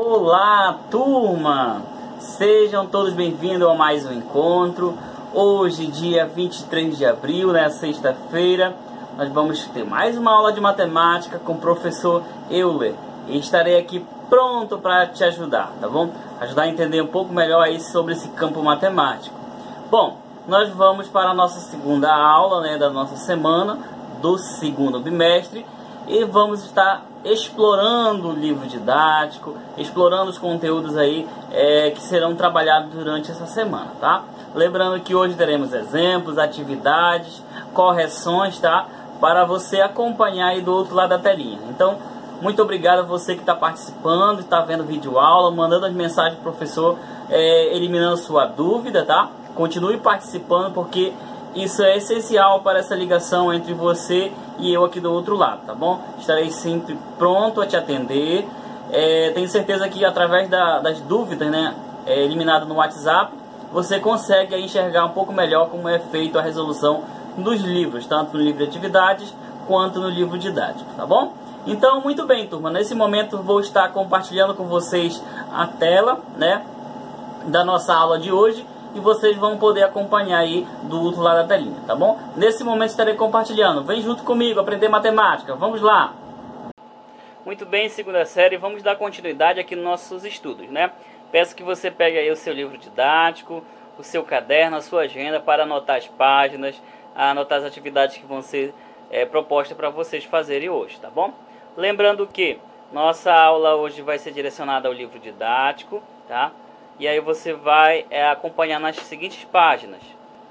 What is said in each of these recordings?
Olá, turma! Sejam todos bem-vindos a mais um encontro. Hoje, dia 23 de abril, né, sexta-feira, nós vamos ter mais uma aula de matemática com o professor Euler. E estarei aqui pronto para te ajudar, tá bom? Ajudar a entender um pouco melhor aí sobre esse campo matemático. Bom, nós vamos para a nossa segunda aula, né, da nossa semana, do segundo bimestre. E vamos estar explorando o livro didático, explorando os conteúdos aí que serão trabalhados durante essa semana, tá? Lembrando que hoje teremos exemplos, atividades, correções, tá? Para você acompanhar aí do outro lado da telinha. Então, muito obrigado a você que está participando, está vendo vídeo aula, mandando as mensagens para o professor, eliminando sua dúvida, tá? Continue participando porque isso é essencial para essa ligação entre você e eu aqui do outro lado, tá bom? Estarei sempre pronto a te atender. Tenho certeza que através das dúvidas, né, eliminadas no WhatsApp, você consegue aí enxergar um pouco melhor como é feito a resolução dos livros, tanto no livro de atividades quanto no livro didático, tá bom? Então, muito bem, turma. Nesse momento vou estar compartilhando com vocês a tela, né, da nossa aula de hoje. E vocês vão poder acompanhar aí do outro lado da telinha, tá bom? Nesse momento estarei compartilhando. Vem junto comigo aprender matemática. Vamos lá! Muito bem, segunda série, vamos dar continuidade aqui nos nossos estudos, né? Peço que você pegue aí o seu livro didático, o seu caderno, a sua agenda para anotar as páginas, anotar as atividades que vão ser propostas para vocês fazerem hoje, tá bom? Lembrando que nossa aula hoje vai ser direcionada ao livro didático, tá? E aí você vai acompanhar nas seguintes páginas.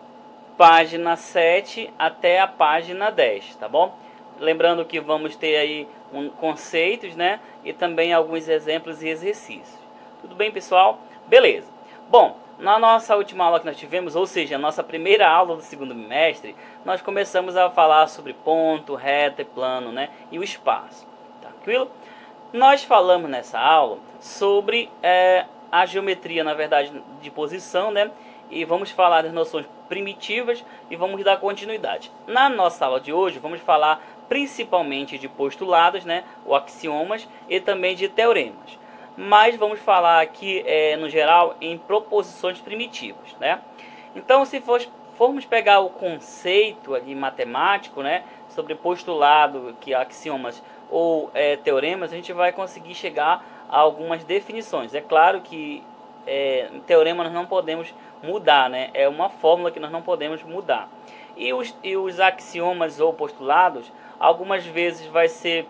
Página 7 até a página 10, tá bom? Lembrando que vamos ter aí conceitos, né? E também alguns exemplos e exercícios. Tudo bem, pessoal? Beleza. Bom, na nossa última aula que nós tivemos, ou seja, a nossa primeira aula do segundo bimestre, nós começamos a falar sobre ponto, reta e plano, né? E o espaço. Tranquilo? Nós falamos nessa aula sobre a geometria, na verdade, de posição, né? E vamos falar das noções primitivas e vamos dar continuidade. Na nossa aula de hoje, vamos falar principalmente de postulados, né? Ou axiomas e também de teoremas. Mas vamos falar aqui, no geral, em proposições primitivas, né? Então, se formos pegar o conceito ali matemático, né? Sobre postulado, que axiomas ou teoremas, a gente vai conseguir chegar a algumas definições. É claro que teorema nós não podemos mudar, né? É uma fórmula que nós não podemos mudar. E os axiomas ou postulados, algumas vezes vai ser,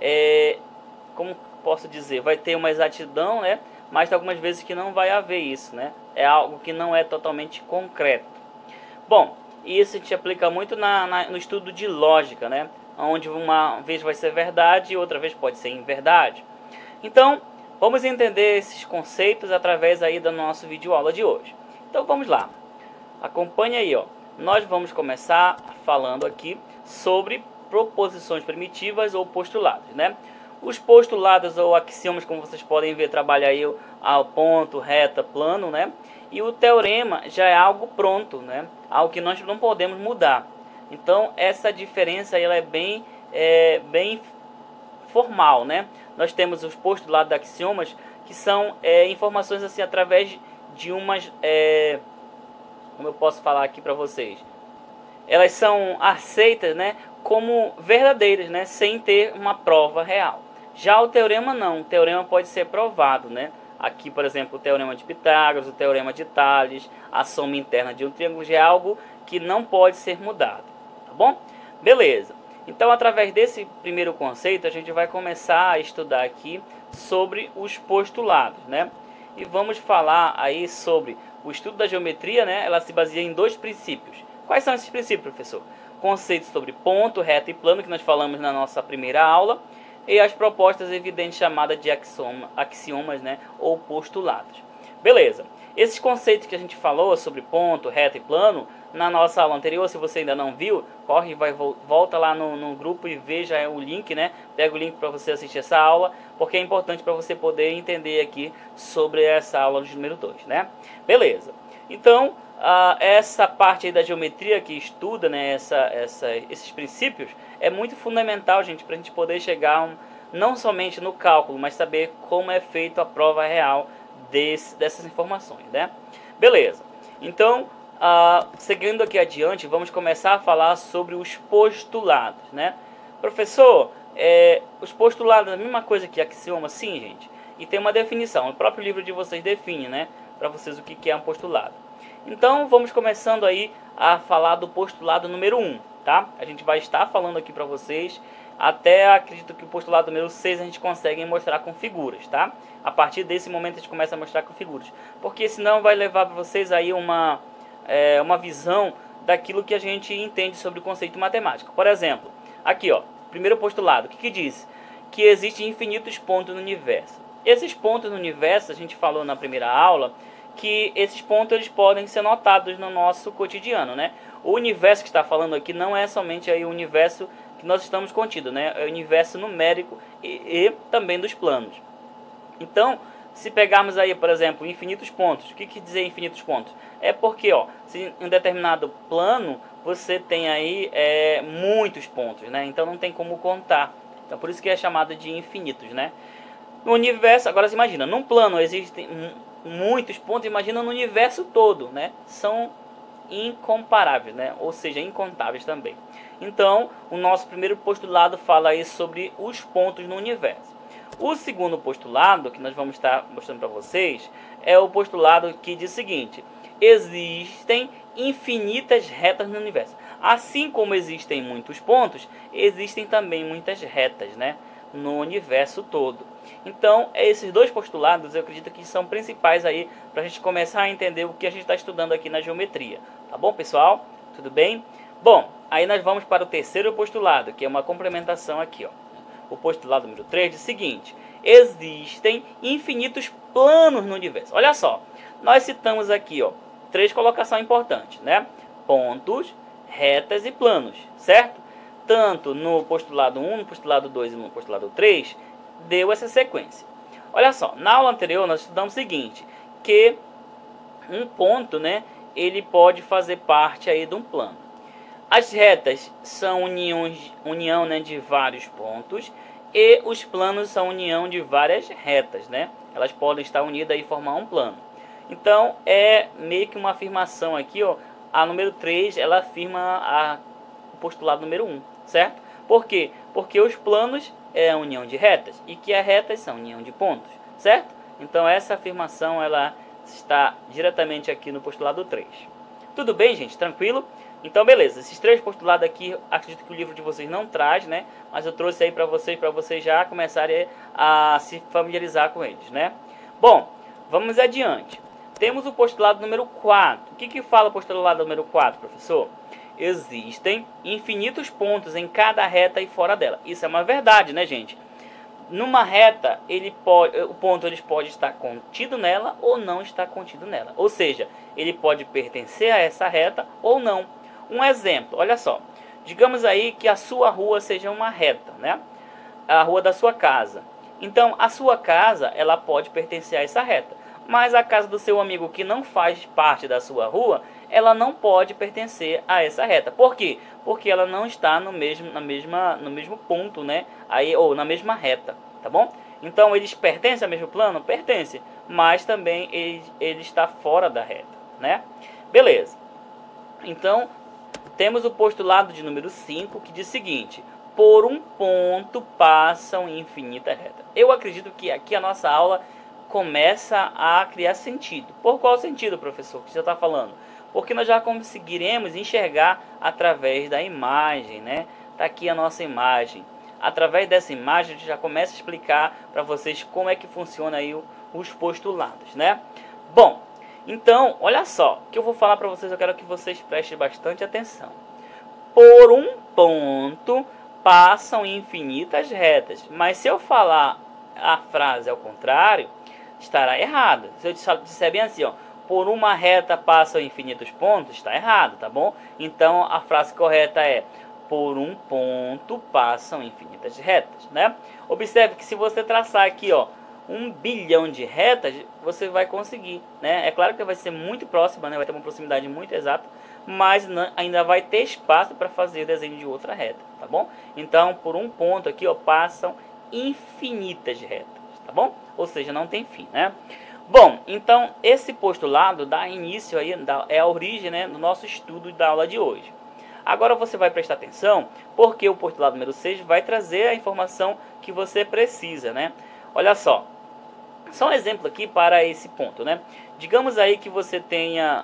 como posso dizer, vai ter uma exatidão, né? Mas algumas vezes que não vai haver isso, né? É algo que não é totalmente concreto. Bom, isso a gente aplica muito no estudo de lógica, né? Onde uma vez vai ser verdade e outra vez pode ser inverdade. Então, vamos entender esses conceitos através aí da nossa videoaula de hoje. Então vamos lá. Acompanhe aí, ó. Nós vamos começar falando aqui sobre proposições primitivas ou postulados, né? Os postulados ou axiomas, como vocês podem ver, trabalha aí ao ponto, reta, plano, né? E o teorema já é algo pronto, né? Algo que nós não podemos mudar. Então essa diferença aí, ela é bem formal, né? Nós temos os postulados de axiomas, que são informações assim através de umas, como eu posso falar aqui para vocês, elas são aceitas, né, como verdadeiras, né, sem ter uma prova real. Já o teorema não, o teorema pode ser provado, né? Aqui, por exemplo, o teorema de Pitágoras, o teorema de Tales, a soma interna de um triângulo já é algo que não pode ser mudado, tá bom? Beleza. Então, através desse primeiro conceito, a gente vai começar a estudar aqui sobre os postulados, né? E vamos falar aí sobre o estudo da geometria, né? Ela se baseia em dois princípios. Quais são esses princípios, professor? Conceitos sobre ponto, reta e plano, que nós falamos na nossa primeira aula, e as propostas evidentes chamadas de axiomas, né? Ou postulados. Beleza. Esses conceitos que a gente falou sobre ponto, reta e plano, na nossa aula anterior, se você ainda não viu, corre e volta lá no grupo e veja o link, né? Pega o link para você assistir essa aula, porque é importante para você poder entender aqui sobre essa aula de número 2, né? Beleza. Então, essa parte aí da geometria que estuda, né, esses princípios, é muito fundamental, gente, para a gente poder chegar não somente no cálculo, mas saber como é feita a prova real dessas informações, né? Beleza. Então, seguindo aqui adiante, vamos começar a falar sobre os postulados, né? Professor, os postulados é a mesma coisa que axioma? Sim, gente. E tem uma definição. O próprio livro de vocês define, né? Para vocês o que é um postulado. Então, vamos começando aí a falar do postulado número 1, tá? A gente vai estar falando aqui para vocês. Até acredito que o postulado número 6 a gente consegue mostrar com figuras, tá? A partir desse momento a gente começa a mostrar com figuras. Porque senão vai levar para vocês aí uma visão daquilo que a gente entende sobre o conceito matemático. Por exemplo, aqui ó, primeiro postulado, o que diz? Que existem infinitos pontos no universo. Esses pontos no universo, a gente falou na primeira aula, que esses pontos eles podem ser notados no nosso cotidiano, né? O universo que está falando aqui não é somente aí o universo que nós estamos contidos, né? É o universo numérico e também dos planos. Então, se pegarmos aí, por exemplo, infinitos pontos, o que quer dizer infinitos pontos? É porque, ó, se em um determinado plano você tem aí muitos pontos, né? Então não tem como contar. Então por isso que é chamado de infinitos, né? No universo, agora você imagina, num plano existem muitos pontos, imagina no universo todo, né? São incomparáveis, né? Ou seja, incontáveis também. Então, o nosso primeiro postulado fala aí sobre os pontos no universo. O segundo postulado, que nós vamos estar mostrando para vocês, é o postulado que diz o seguinte: existem infinitas retas no universo. Assim como existem muitos pontos, existem também muitas retas, né? No universo todo. Então, esses dois postulados eu acredito que são principais aí para a gente começar a entender o que a gente está estudando aqui na geometria. Tá bom, pessoal? Tudo bem? Bom, aí nós vamos para o terceiro postulado, que é uma complementação aqui, ó. O postulado número 3 diz o seguinte: existem infinitos planos no universo. Olha só, nós citamos aqui, ó, 3 colocações importantes, né? Pontos, retas e planos, certo? Tanto no postulado 1, no postulado 2 e no postulado 3, deu essa sequência. Olha só, na aula anterior nós estudamos o seguinte, que um ponto, né, ele pode fazer parte aí de um plano. As retas são união, né, de vários pontos, e os planos são união de várias retas, né? Elas podem estar unidas e formar um plano. Então, é meio que uma afirmação aqui, ó, a número 3, ela afirma o postulado número 1, certo? Por quê? Porque os planos é a união de retas e que as retas são união de pontos, certo? Então, essa afirmação ela está diretamente aqui no postulado 3. Tudo bem, gente? Tranquilo? Então, beleza. Esses 3 postulados aqui, acredito que o livro de vocês não traz, né? Mas eu trouxe aí para vocês já começarem a se familiarizar com eles, né? Bom, vamos adiante. Temos o postulado número 4. O que fala o postulado número 4, professor? Existem infinitos pontos em cada reta e fora dela. Isso é uma verdade, né, gente? Numa reta, o ponto pode estar contido nela ou não estar contido nela. Ou seja, ele pode pertencer a essa reta ou não. Um exemplo, olha só. Digamos aí que a sua rua seja uma reta, né? A rua da sua casa. Então, a sua casa, ela pode pertencer a essa reta. Mas a casa do seu amigo que não faz parte da sua rua, ela não pode pertencer a essa reta. Por quê? Porque ela não está no mesmo ponto, né? Aí, ou na mesma reta, tá bom? Então, eles pertencem ao mesmo plano? Pertencem. Mas também ele está fora da reta, né? Beleza. Então, temos o postulado de número 5, que diz o seguinte: por um ponto passam infinitas retas. Eu acredito que aqui a nossa aula começa a criar sentido. Por qual sentido, professor, que você está falando? Porque nós já conseguiremos enxergar através da imagem, né? Está aqui a nossa imagem. Através dessa imagem, a gente já começa a explicar para vocês como é que funciona aí os postulados, né? Bom, então, olha só, o que eu vou falar para vocês, eu quero que vocês prestem bastante atenção. Por um ponto passam infinitas retas. Mas se eu falar a frase ao contrário, estará errada. Se eu disser bem assim, ó, por uma reta passam infinitos pontos, está errado, tá bom? Então a frase correta é: por um ponto passam infinitas retas, né? Observe que se você traçar aqui, ó, 1 bilhão de retas, você vai conseguir, né? É claro que vai ser muito próxima, né? Vai ter uma proximidade muito exata, mas ainda vai ter espaço para fazer o desenho de outra reta, tá bom? Então, por um ponto aqui, ó, passam infinitas retas, tá bom? Ou seja, não tem fim, né? Bom, então esse postulado dá início aí, é a origem, né, do nosso estudo da aula de hoje. Agora você vai prestar atenção, porque o postulado número 6 vai trazer a informação que você precisa, né? Olha só, só um exemplo aqui para esse ponto, né? Digamos aí que você tenha,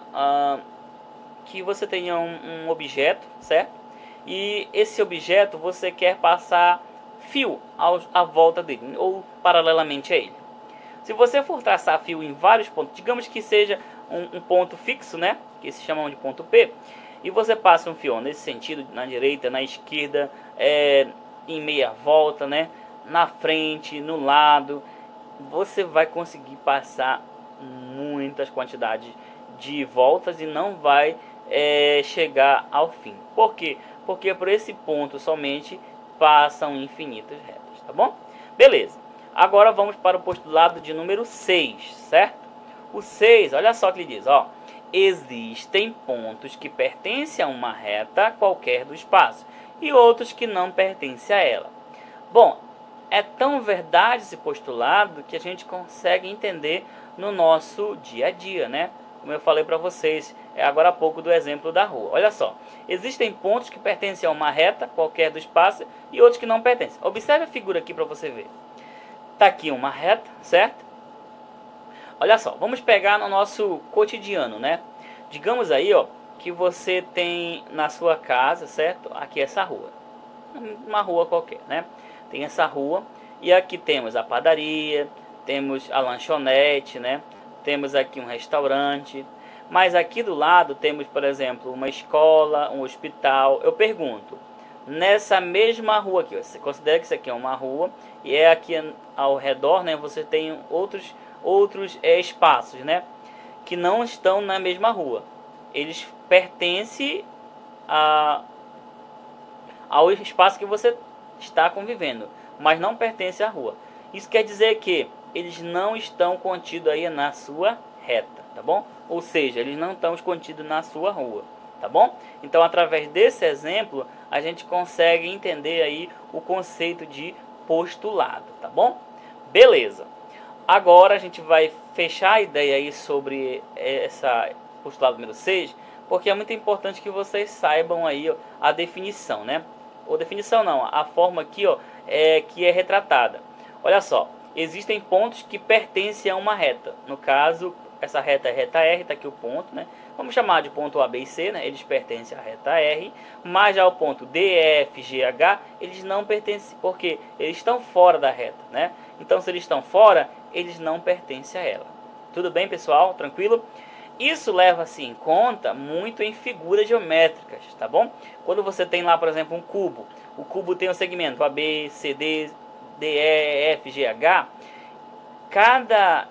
um objeto, certo? E esse objeto você quer passar fio à volta dele, ou paralelamente a ele. Se você for traçar fio em vários pontos, digamos que seja um ponto fixo, né, que se chama de ponto P, e você passa um fio nesse sentido, na direita, na esquerda, em meia volta, né, na frente, no lado, você vai conseguir passar muitas quantidades de voltas e não vai chegar ao fim. Por quê? Porque por esse ponto somente passam infinitas retas, tá bom? Beleza. Agora vamos para o postulado de número 6, certo? O 6, olha só o que ele diz, ó. Existem pontos que pertencem a uma reta qualquer do espaço e outros que não pertencem a ela. Bom, é tão verdade esse postulado que a gente consegue entender no nosso dia a dia, né? Como eu falei para vocês agora há pouco do exemplo da rua. Olha só, existem pontos que pertencem a uma reta qualquer do espaço e outros que não pertencem. Observe a figura aqui para você ver. Tá aqui uma reta, certo? Olha só, vamos pegar no nosso cotidiano, né? Digamos aí, ó, que você tem na sua casa, certo? Aqui essa rua. Uma rua qualquer, né? Tem essa rua e aqui temos a padaria, temos a lanchonete, né? Temos aqui um restaurante. Mas aqui do lado temos, por exemplo, uma escola, um hospital. Eu pergunto, nessa mesma rua aqui, você considera que isso aqui é uma rua e aqui ao redor, né, você tem outros espaços, né, que não estão na mesma rua. Eles pertencem ao espaço que você está convivendo, mas não pertencem à rua. Isso quer dizer que eles não estão contidos aí na sua reta, tá bom? Ou seja, eles não estão contidos na sua rua, tá bom? Então, através desse exemplo, a gente consegue entender aí o conceito de postulado, tá bom? Beleza. Agora a gente vai fechar a ideia aí sobre essa postulado número 6, porque é muito importante que vocês saibam aí, ó, a definição, né? Ou definição não, a forma aqui, ó, que é retratada. Olha só, existem pontos que pertencem a uma reta. No caso, essa reta é reta R, tá aqui o ponto, né? Vamos chamar de ponto A, B e C, né? Eles pertencem à reta R, mas já o ponto D, E, F, G, H, eles não pertencem, porque eles estão fora da reta, né? Então, se eles estão fora, eles não pertencem a ela. Tudo bem, pessoal? Tranquilo? Isso leva-se em conta muito em figuras geométricas, tá bom? Quando você tem lá, por exemplo, um cubo, o cubo tem um segmento A, B, C, D, E, F, G, H. Cada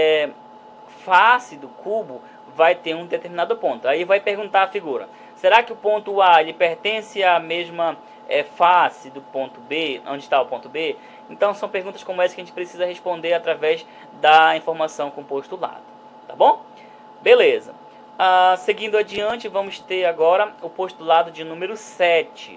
face do cubo vai ter um determinado ponto. Aí vai perguntar a figura, será que o ponto A ele pertence à mesma face do ponto B, onde está o ponto B? Então são perguntas como essa que a gente precisa responder através da informação com postulado, tá bom? Beleza. Seguindo adiante, vamos ter agora o postulado de número 7.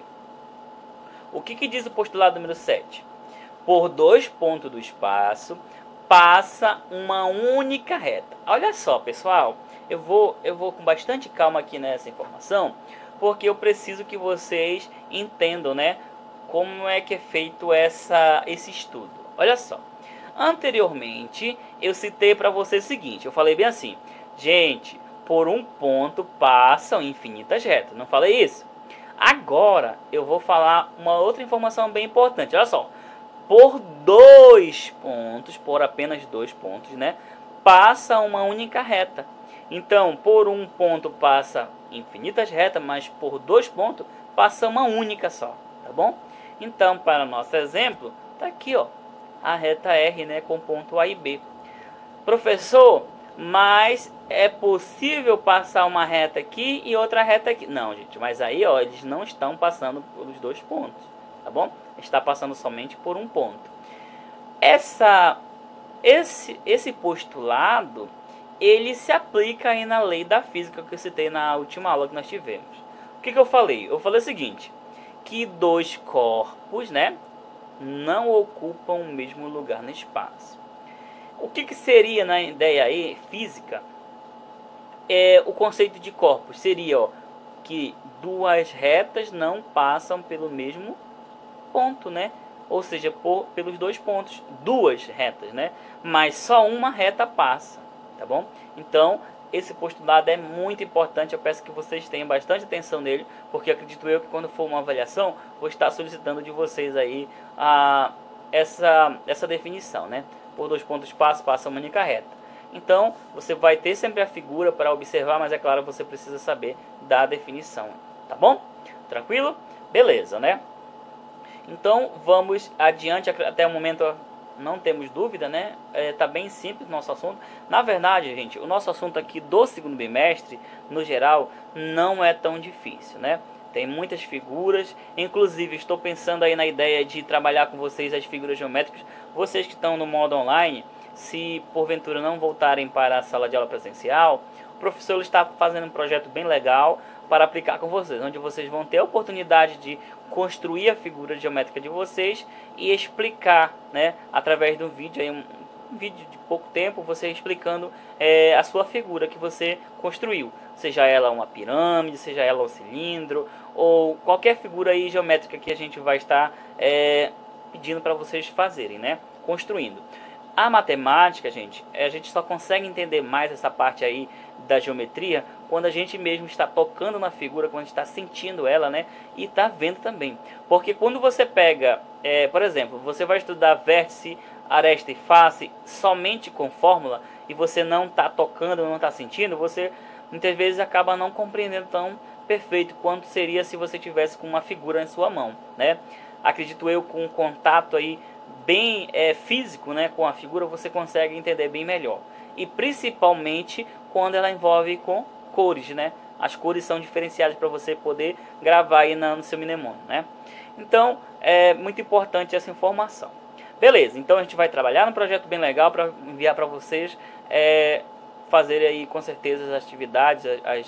O que diz o postulado número 7? Por dois pontos do espaço passa uma única reta. Olha só, pessoal, eu vou com bastante calma aqui nessa informação, porque eu preciso que vocês entendam, né, como é que é feito esse estudo. Olha só, anteriormente eu citei para vocês o seguinte, eu falei bem assim, gente, por um ponto passam infinitas retas, não falei isso? Agora eu vou falar uma outra informação bem importante, olha só. Por dois pontos, por apenas 2 pontos, né, passa uma única reta. Então, por um ponto passa infinitas retas, mas por 2 pontos passa uma única só, tá bom? Então, para nosso exemplo, tá aqui, ó, a reta R, né, com ponto A e B. Professor, mas é possível passar uma reta aqui e outra reta aqui? Não, gente, mas aí, ó, eles não estão passando pelos 2 pontos, tá bom? Está passando somente por um ponto. Esse postulado, ele se aplica aí na lei da física que eu citei na última aula que nós tivemos. O que eu falei? Eu falei o seguinte, que dois corpos, né, não ocupam o mesmo lugar no espaço. O que seria, na ideia aí, física, o conceito de corpos? Seria, ó, que duas retas não passam pelo mesmo ponto, né? Ou seja, pelos dois pontos, duas retas, né? Mas só uma reta passa, tá bom? Então, esse postulado é muito importante. Eu peço que vocês tenham bastante atenção nele, porque acredito eu que quando for uma avaliação, vou estar solicitando de vocês aí essa definição, né? Por dois pontos passa uma única reta. Então, você vai ter sempre a figura para observar, mas é claro, você precisa saber da definição, tá bom? Tranquilo? Beleza, né? Então, vamos adiante. Até o momento não temos dúvida, né? Tá bem simples o nosso assunto. Na verdade, gente, o nosso assunto aqui do segundo bimestre, no geral, não é tão difícil, né? Tem muitas figuras, inclusive estou pensando aí na ideia de trabalhar com vocês as figuras geométricas. Vocês que estão no modo online, se porventura não voltarem para a sala de aula presencial, o professor está fazendo um projeto bem legal para aplicar com vocês, onde vocês vão ter a oportunidade de construir a figura geométrica de vocês e explicar, né, através do vídeo, aí um vídeo de pouco tempo, você explicando a sua figura que você construiu, seja ela uma pirâmide, seja ela um cilindro, ou qualquer figura aí geométrica que a gente vai estar pedindo para vocês fazerem, né, construindo. A matemática, gente, a gente só consegue entender mais essa parte aí da geometria quando a gente mesmo está tocando na figura, quando a gente está sentindo ela, né? E está vendo também. Porque quando você pega, por exemplo, você vai estudar vértice, aresta e face somente com fórmula e você não está tocando, não está sentindo, você muitas vezes acaba não compreendendo tão perfeito quanto seria se você tivesse com uma figura em sua mão, né? Acredito eu, com um contato aí bem físico, né, com a figura, você consegue entender bem melhor. E principalmente quando ela envolve com cores, né? As cores são diferenciadas para você poder gravar aí no seu mnemônio, né? Então, é muito importante essa informação. Beleza, então a gente vai trabalhar num projeto bem legal para enviar para vocês fazerem aí com certeza as atividades,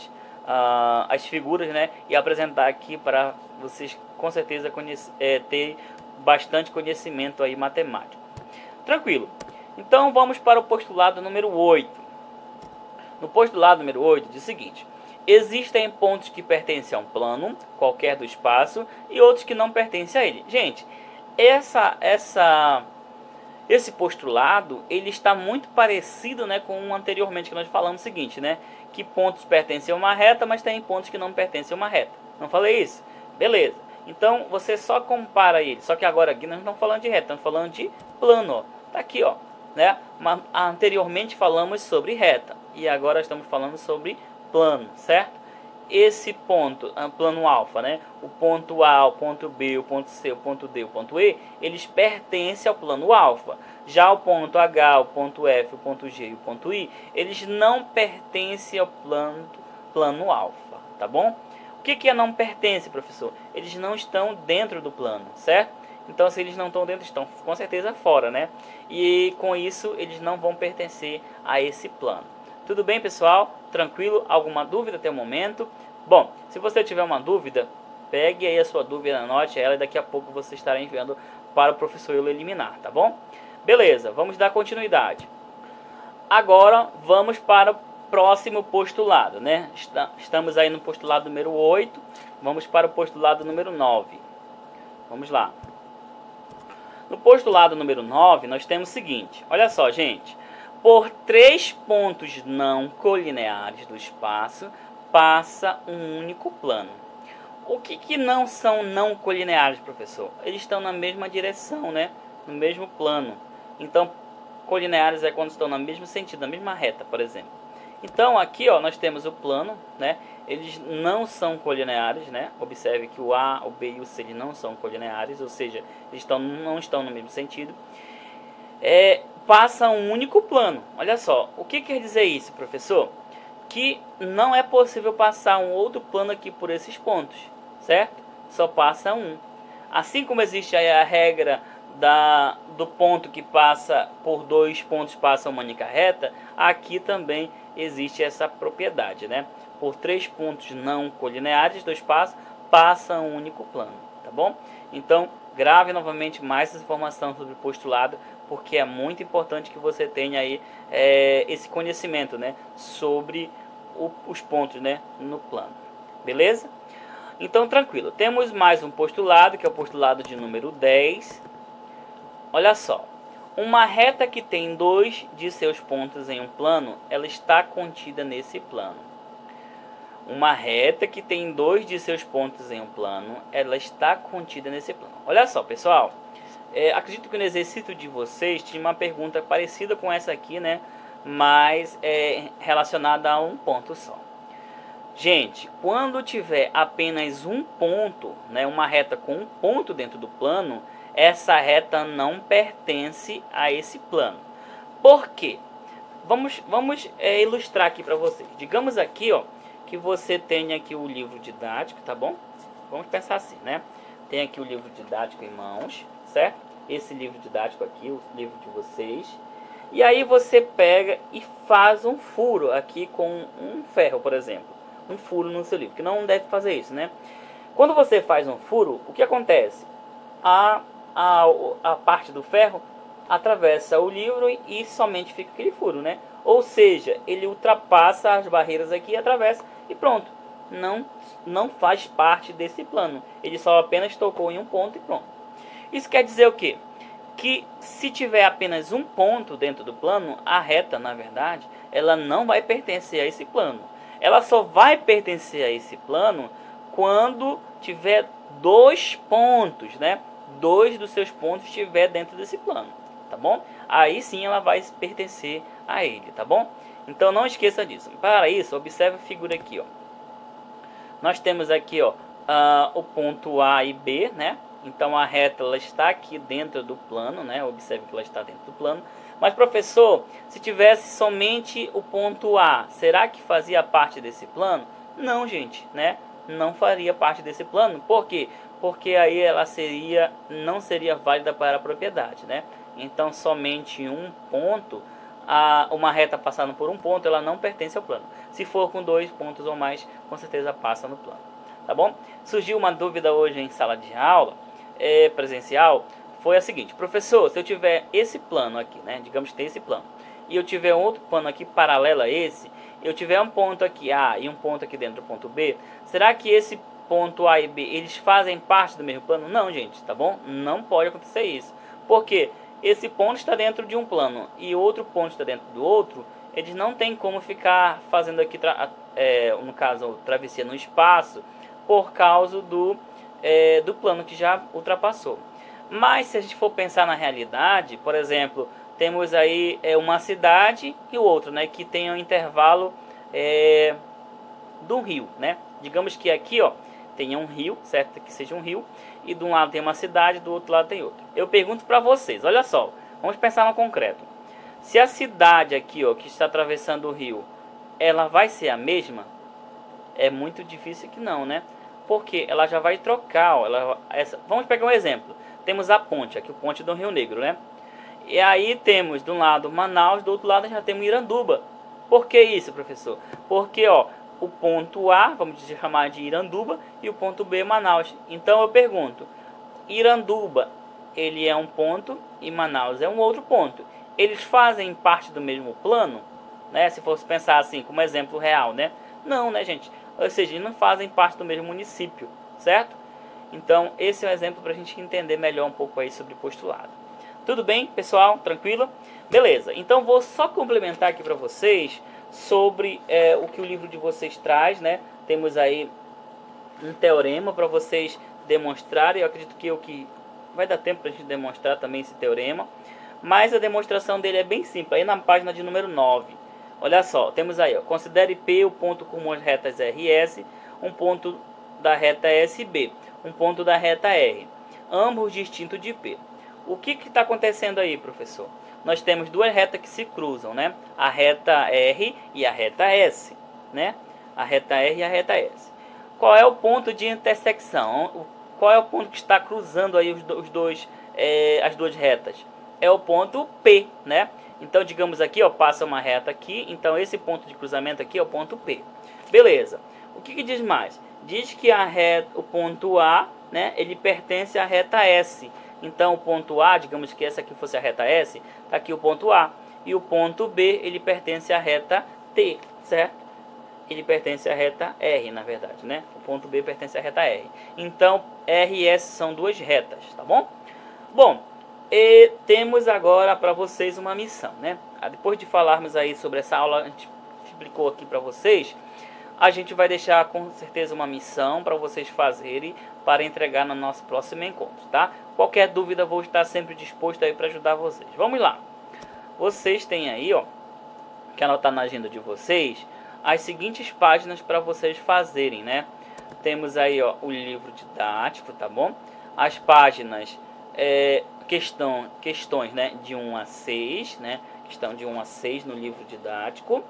as figuras, né? E apresentar aqui para vocês com certeza ter bastante conhecimento aí matemático. Tranquilo. Então vamos para o postulado número 8. No postulado número 8 diz o seguinte: existem pontos que pertencem a um plano qualquer do espaço e outros que não pertencem a ele. Gente, esse postulado ele está muito parecido, né, com o anteriormente que nós falamos o seguinte, né, que pontos pertencem a uma reta, mas tem pontos que não pertencem a uma reta. Não falei isso? Beleza. Então você só compara ele. Só que agora aqui nós não estamos falando de reta, estamos falando de plano. Ó. Tá aqui, ó, né? Mas anteriormente falamos sobre reta e agora estamos falando sobre plano, certo? Esse ponto, plano alfa, né? O ponto A, o ponto B, o ponto C, o ponto D, o ponto E, eles pertencem ao plano alfa. Já o ponto H, o ponto F, o ponto G e o ponto I, eles não pertencem ao plano alfa, tá bom? O que não pertence, professor? Eles não estão dentro do plano, certo? Então, se eles não estão dentro, estão com certeza fora, né? E com isso, eles não vão pertencer a esse plano. Tudo bem, pessoal? Tranquilo? Alguma dúvida até o momento? Bom, se você tiver uma dúvida, pegue aí a sua dúvida, anote ela e daqui a pouco você estará enviando para o professor eliminar, tá bom? Beleza, vamos dar continuidade. Agora, vamos para o próximo postulado, né? Estamos aí no postulado número 8, vamos para o postulado número 9. Vamos lá. No postulado número 9, nós temos o seguinte, olha só, gente. Por 3 pontos não colineares do espaço, passa um único plano. O que não são não colineares, professor? Eles estão na mesma direção, né? No mesmo plano. Então, colineares é quando estão no mesmo sentido, na mesma reta, por exemplo. Então aqui, ó, nós temos o plano, né? Eles não são colineares, né? Observe que o A, o B e o C eles não são colineares, ou seja, eles não estão no mesmo sentido. Passa um único plano. Olha só, o que quer dizer isso, professor? Que não é possível passar um outro plano aqui por esses pontos, certo? Só passa um. Assim como existe aí a regra do ponto que passa por 2 pontos passa uma única reta, aqui também existe essa propriedade, né? Por 3 pontos não colineares do espaço passa um único plano, tá bom? Então, grave novamente mais essa informação sobre postulado, porque é muito importante que você tenha aí esse conhecimento, né, sobre os pontos, né, no plano. Beleza? Então, tranquilo. Temos mais um postulado, que é o postulado de número 10. Olha só. Uma reta que tem 2 de seus pontos em um plano, ela está contida nesse plano. Uma reta que tem 2 de seus pontos em um plano, ela está contida nesse plano. Olha só, pessoal. Acredito que no exercício de vocês tinha uma pergunta parecida com essa aqui, né? Mas relacionada a um ponto só. Gente, quando tiver apenas um ponto, né, uma reta com um ponto dentro do plano, essa reta não pertence a esse plano. Por quê? Vamos ilustrar aqui para vocês. Digamos aqui, ó, que você tem aqui o livro didático, tá bom? Vamos pensar assim, né? Tem aqui o livro didático em mãos, certo? Esse livro didático aqui, o livro de vocês. E aí você pega e faz um furo aqui com um ferro, por exemplo. Um furo no seu livro, que não deve fazer isso, né? Quando você faz um furo, o que acontece? A parte do ferro atravessa o livro e somente fica aquele furo, né? Ou seja, ele ultrapassa as barreiras aqui, atravessa e pronto. Não faz parte desse plano. Ele só apenas tocou em um ponto e pronto. Isso quer dizer o quê? Que se tiver apenas um ponto dentro do plano, a reta, na verdade, ela não vai pertencer a esse plano. Ela só vai pertencer a esse plano quando tiver 2 pontos, né? 2 dos seus pontos estiver dentro desse plano, tá bom? Aí sim ela vai pertencer a ele, tá bom? Então não esqueça disso. Para isso, observe a figura aqui, ó. Nós temos aqui, ó, o ponto A e B, né? Então a reta ela está aqui dentro do plano, né? Observe que ela está dentro do plano. Mas, professor, se tivesse somente o ponto A, será que fazia parte desse plano? Não, gente, né? Não faria parte desse plano. Por quê? Porque aí ela não seria válida para a propriedade, né? Então, somente um ponto, uma reta passando por um ponto, ela não pertence ao plano. Se for com 2 pontos ou mais, com certeza passa no plano. Tá bom? Surgiu uma dúvida hoje em sala de aula, presencial, foi a seguinte: professor, se eu tiver esse plano aqui, né, digamos que tem esse plano, e eu tiver outro plano aqui paralelo a esse, eu tiver um ponto aqui A e um ponto aqui dentro do ponto B, será que esse ponto A e B, eles fazem parte do mesmo plano? Não, gente, tá bom? Não pode acontecer isso. Por quê? Esse ponto está dentro de um plano e outro ponto está dentro do outro, eles não tem como ficar fazendo aqui, no caso, travessia no espaço, por causa do plano que já ultrapassou. Mas se a gente for pensar na realidade, por exemplo, temos aí uma cidade e outra, né, que tem um intervalo do rio, né? Digamos que aqui, ó, tenha um rio, certo? Que seja um rio, e de um lado tem uma cidade, do outro lado tem outro. Eu pergunto para vocês, olha só, vamos pensar no concreto. Se a cidade aqui, ó, que está atravessando o rio, ela vai ser a mesma? É muito difícil que não, né? Porque ela já vai trocar, ó, vamos pegar um exemplo. Temos a ponte, aqui o ponte do Rio Negro, né? E aí temos de um lado Manaus, do outro lado já temos Iranduba. Por que isso, professor? Porque, ó, o ponto A, vamos chamar de Iranduba, e o ponto B, Manaus. Então eu pergunto, Iranduba, ele é um ponto e Manaus é um outro ponto. Eles fazem parte do mesmo plano, né? Se fosse pensar assim, como exemplo real, né? Não, né, gente? Ou seja, eles não fazem parte do mesmo município, certo? Então, esse é um exemplo para a gente entender melhor um pouco aí sobre postulado. Tudo bem, pessoal? Tranquilo? Beleza. Então, vou só complementar aqui para vocês sobre o que o livro de vocês traz, né? Temos aí um teorema para vocês demonstrarem. Eu acredito que vai dar tempo para a gente demonstrar também esse teorema. Mas a demonstração dele é bem simples. Aí na página de número 9. Olha só, temos aí, ó, considere P o ponto comum às retas R e S, um ponto da reta SB, um ponto da reta R, ambos distintos de P. O que está acontecendo aí, professor? Nós temos duas retas que se cruzam, né? A reta R e a reta S, né? A reta R e a reta S. Qual é o ponto de intersecção? Qual é o ponto que está cruzando aí as duas retas? É o ponto P, né? Então, digamos aqui, ó, passa uma reta aqui, então esse ponto de cruzamento aqui é o ponto P. Beleza. O que diz mais? diz que o ponto A, né, ele pertence à reta S. Então o ponto A, digamos que essa aqui fosse a reta S, está aqui o ponto A. E o ponto B, ele pertence à reta T, certo? Ele pertence à reta R, na verdade, né? O ponto B pertence à reta R. Então, R e S são duas retas, tá bom? Bom, e temos agora para vocês uma missão, né? Depois de falarmos aí sobre essa aula, a gente explicou aqui para vocês, a gente vai deixar com certeza uma missão para vocês fazerem para entregar no nosso próximo encontro, tá? Qualquer dúvida, vou estar sempre disposto aí para ajudar vocês. Vamos lá. Vocês têm aí, ó, que anotar na agenda de vocês, as seguintes páginas para vocês fazerem, né? Temos aí, ó, o livro didático, tá bom? As páginas, questões, né, de 1 a 6, né? Questão de 1 a 6 no livro didático.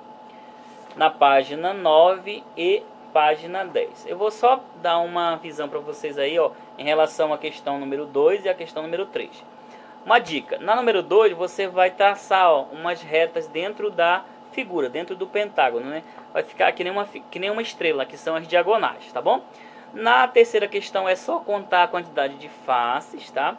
Na página 9 e página 10. Eu vou só dar uma visão para vocês aí, ó, em relação à questão número 2 e à questão número 3. Uma dica, na número 2 você vai traçar, ó, umas retas dentro da figura, dentro do pentágono, né? Vai ficar que nem uma estrela, que são as diagonais, tá bom? Na terceira questão é só contar a quantidade de faces, tá?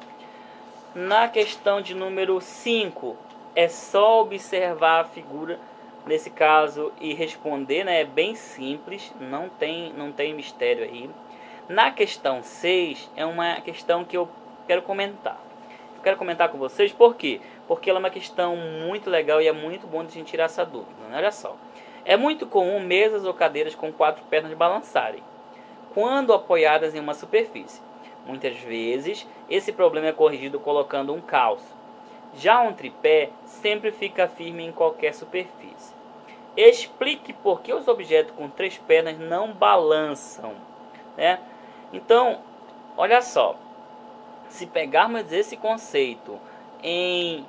Na questão de número 5 é só observar a figura, nesse caso, e responder, né? É bem simples, não tem mistério aí. Na questão 6 é uma questão que eu quero comentar. Eu quero comentar com vocês, por quê? Porque ela é uma questão muito legal e é muito bom de a gente tirar essa dúvida, né? Olha só. É muito comum mesas ou cadeiras com 4 pernas balançarem quando apoiadas em uma superfície. Muitas vezes, esse problema é corrigido colocando um calço. Já um tripé sempre fica firme em qualquer superfície. Explique por que os objetos com 3 pernas não balançam, né? Então, olha só. Se pegarmos esse conceito em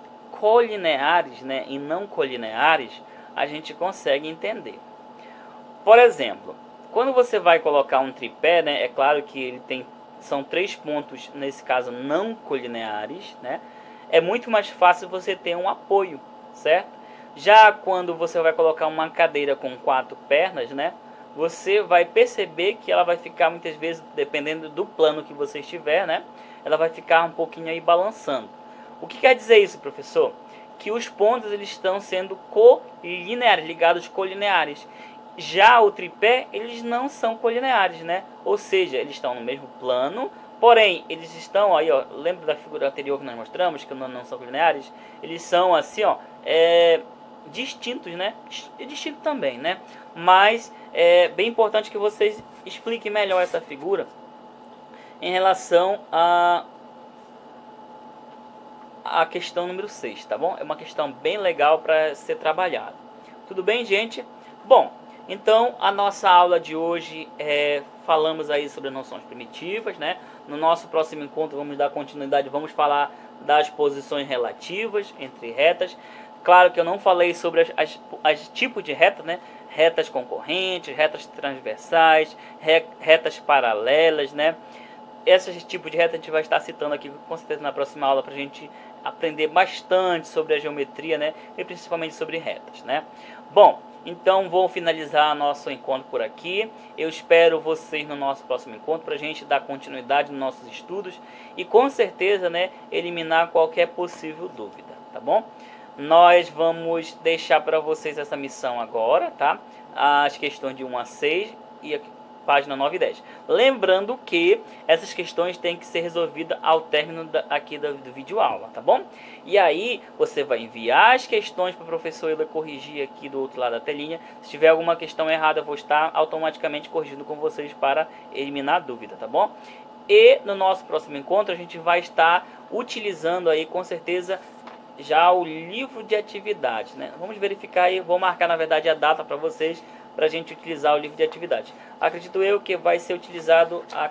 colineares, né, e não colineares, a gente consegue entender. Por exemplo, quando você vai colocar um tripé, né, é claro que são 3 pontos, nesse caso não colineares, né, é muito mais fácil você ter um apoio, certo? Já quando você vai colocar uma cadeira com 4 pernas, né, você vai perceber que ela vai ficar muitas vezes, dependendo do plano que você estiver, né, ela vai ficar um pouquinho aí balançando. O que quer dizer isso, professor? Que os pontos eles estão sendo colineares, ligados colineares. Já o tripé, eles não são colineares, né? Ou seja, eles estão no mesmo plano, porém, eles estão aí, ó, lembra da figura anterior que nós mostramos, que não são colineares? Eles são assim, ó, distintos, né? É distinto também, né? Mas é bem importante que vocês expliquem melhor essa figura em relação a questão número 6, tá bom? É uma questão bem legal para ser trabalhada. Tudo bem, gente? Bom, então a nossa aula de hoje falamos aí sobre noções primitivas, né? No nosso próximo encontro vamos dar continuidade, vamos falar das posições relativas entre retas. Claro que eu não falei sobre as tipos de retas, né? Retas concorrentes, retas transversais, retas paralelas, né? Esses tipos de reta a gente vai estar citando aqui com certeza na próxima aula para a gente aprender bastante sobre a geometria, né? E principalmente sobre retas, né? Bom, então vou finalizar nosso encontro por aqui. Eu espero vocês no nosso próximo encontro para a gente dar continuidade nos nossos estudos e com certeza, né, eliminar qualquer possível dúvida, tá bom? Nós vamos deixar para vocês essa missão agora, tá? As questões de 1 a 6 e página 9 e 10. Lembrando que essas questões têm que ser resolvidas ao término aqui do vídeo aula, tá bom? E aí você vai enviar as questões para o professor ele corrigir aqui do outro lado da telinha. Se tiver alguma questão errada, eu vou estar automaticamente corrigindo com vocês para eliminar a dúvida, tá bom? E no nosso próximo encontro a gente vai estar utilizando aí com certeza já o livro de atividades, né? Vamos verificar aí, vou marcar na verdade a data para vocês, para a gente utilizar o livro de atividades. Acredito eu que vai ser utilizado a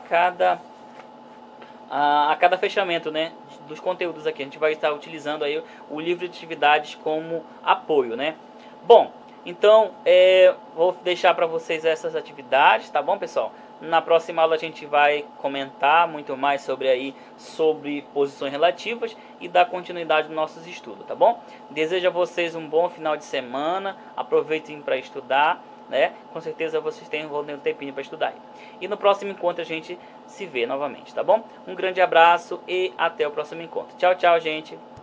cada fechamento, né, dos conteúdos aqui. A gente vai estar utilizando aí o livro de atividades como apoio, né? Bom, então vou deixar para vocês essas atividades, tá bom, pessoal? Na próxima aula a gente vai comentar muito mais sobre posições relativas e dar continuidade nos nossos estudos, tá bom? Desejo a vocês um bom final de semana, aproveitem para estudar. né? Com certeza vocês vão ter um tempinho para estudar. E no próximo encontro a gente se vê novamente, tá bom? Um grande abraço e até o próximo encontro. Tchau, tchau, gente!